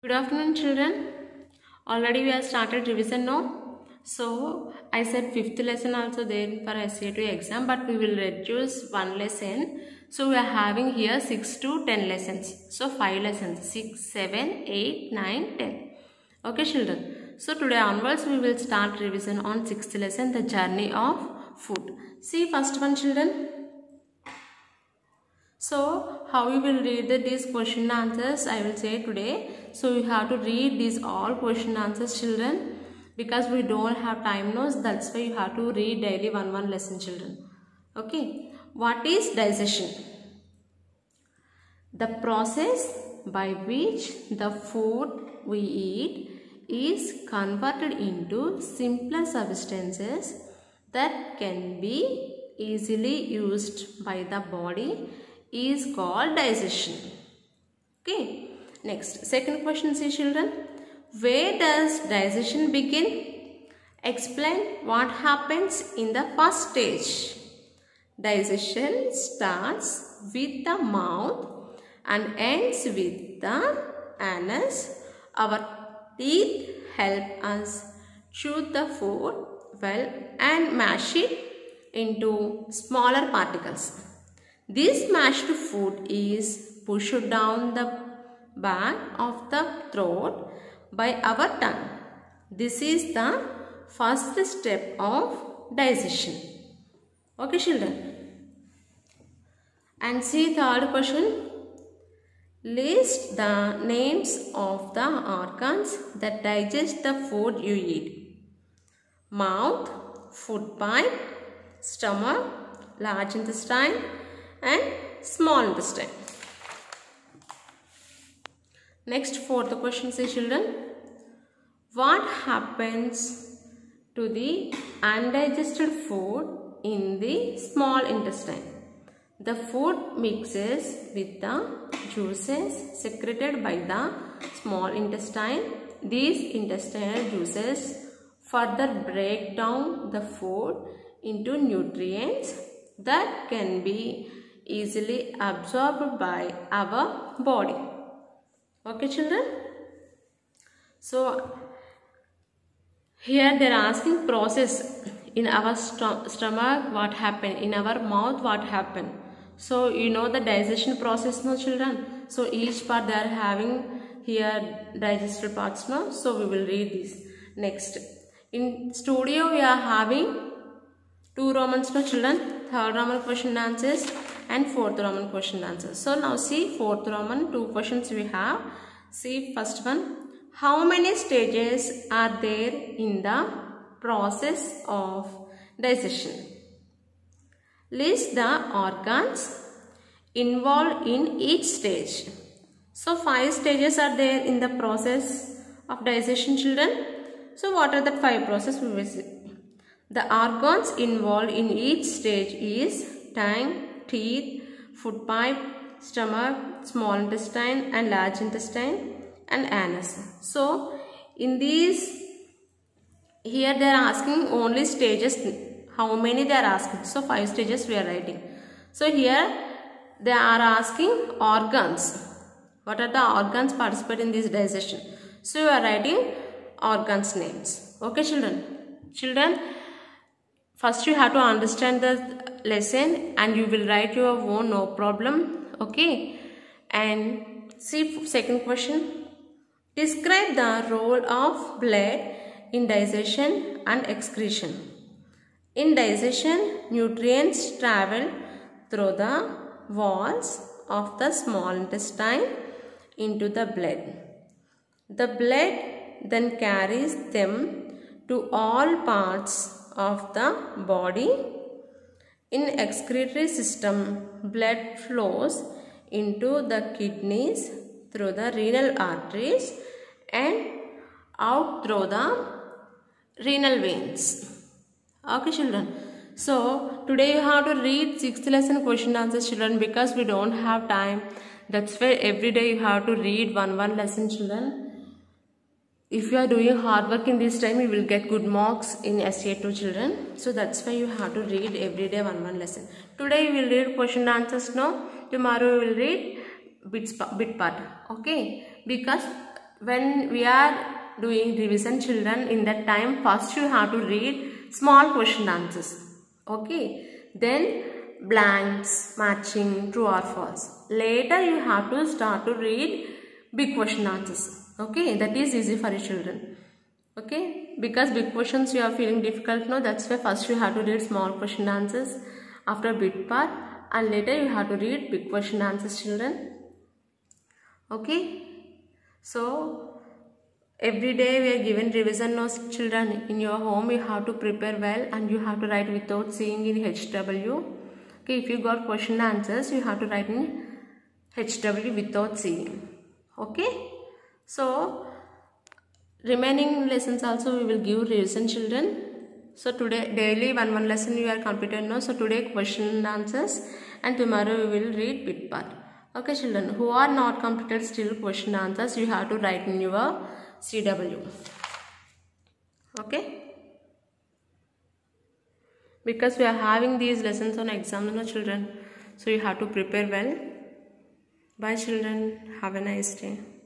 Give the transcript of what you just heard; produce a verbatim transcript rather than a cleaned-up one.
Good afternoon, children. Already we have started revision now. So I said fifth lesson also there for S A two exam, but we will reduce one lesson. So we are having here six to ten lessons. So five lessons: six, seven, eight, nine, ten. Okay, children. So today onwards we will start revision on sixth lesson, the journey of food. See first one, children. So how we will read the, these question answers I will say today. So you have to read these all question answers, children, because we don't have time notes. That's why you have to read daily one one lesson, children. Okay. What is digestion? The process by which the food we eat is converted into simpler substances that can be easily used by the body is called digestion. Okay. Next, second question, see children. Where does digestion begin? Explain what happens in the first stage. Digestion starts with the mouth and ends with the anus. Our teeth help us chew the food well and mash it into smaller particles. This mashed food is pushed down the back of the throat by our tongue. This is the first step of digestion. Okay, children. And see third question. List the names of the organs that digest the food you eat. Mouth, food pipe, stomach, large intestine, and small intestine. Next, fourth question, say children. What happens to the undigested food in the small intestine? The food mixes with the juices secreted by the small intestine. These intestinal juices further break down the food into nutrients that can be easily absorbed by our body. Okay, children. So here they are asking process in our st stomach what happened, in our mouth what happened. So you know the digestion process, no children. So each part they are having here digested parts, no. So we will read this. Next, in studio we are having two Romans, no children. Third Roman question answers and fourth Roman question answers. So now see fourth Roman, two questions we have. See first one. How many stages are there in the process of digestion? List the organs involved in each stage. So five stages are there in the process of digestion, children. So what are the five processes we will see? The organs involved in each stage is tongue, teeth, food pipe, stomach, small intestine and large intestine and anus. So in these, here they are asking only stages. How many they are asking? So five stages we are writing. So here they are asking organs. What are the organs participate in this digestion? So you are writing organs names. Okay, children. Children, first you have to understand the lesson and you will write your own, no problem. Okay. And see second question. Describe the role of blood in digestion and excretion. In digestion, nutrients travel through the walls of the small intestine into the blood. The blood then carries them to all parts of the body. In excretory system, blood flows into the kidneys through the renal arteries and out through the renal veins. Okay, children. So today you have to read sixth lesson question answers, children, because we don't have time. That's why every day you have to read one one lesson, children. If you are doing hard work in this time, you will get good marks in S A two, children. So that's why you have to read every day one one lesson. Today we will read question answers now. Tomorrow we will read bits, bit part. Okay, because when we are doing revision, children, in that time first you have to read small question answers. Okay, then blanks, matching, true or false. Later you have to start to read big question answers. Okay, that is easy for you children. Okay, because big questions you are feeling difficult now, that's why first you have to read small question answers after bit part, and later you have to read big question answers, children. Okay, so every day we are given revision notes, children. In your home you have to prepare well and you have to write without seeing in H W. Okay, if you got question answers, you have to write in H W without seeing. Okay, so remaining lessons also we will give revision, children. So today daily one one lesson you are completed now. So today question and answers, and tomorrow we will read bit part. Okay children, who are not completed still question answers, you have to write in your C W. Okay, because we are having these lessons on exam, no children, so you have to prepare well. Bye children, have a nice day.